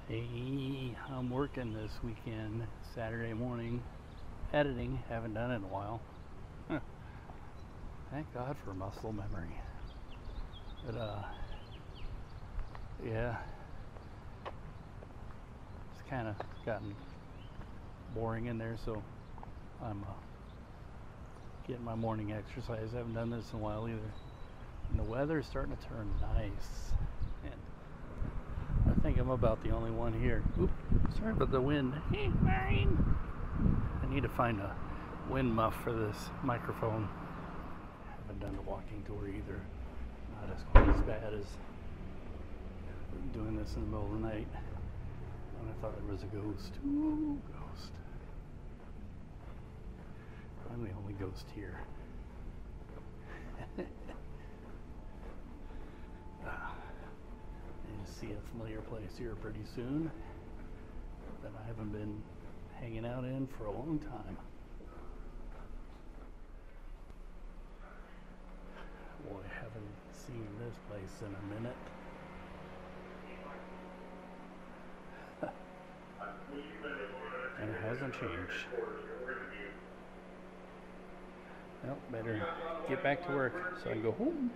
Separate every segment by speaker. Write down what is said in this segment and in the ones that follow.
Speaker 1: Hey, I'm working this weekend, Saturday morning, editing. Haven't done it in a while. Huh. Thank God for muscle memory. But yeah, it's kind of gotten boring in there, so I'm getting my morning exercise. I haven't done this in a while either. And the weather is starting to turn nice. And I think I'm about the only one here. Oop, sorry about the wind. Hey, Marion. I need to find a wind muff for this microphone. Haven't done the walking tour either. Not as quite as bad as doing this in the middle of the night when I thought there was a ghost. Ooh, ghost. I'm the only ghost here. And see a familiar place here pretty soon that I haven't been hanging out in for a long time. Boy, I haven't seen this place in a minute. And it hasn't changed. Well, better get back to work so I can go home.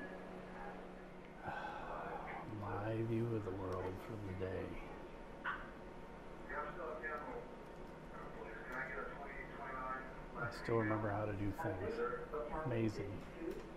Speaker 1: My view of the world for the day. I still remember how to do things. Amazing.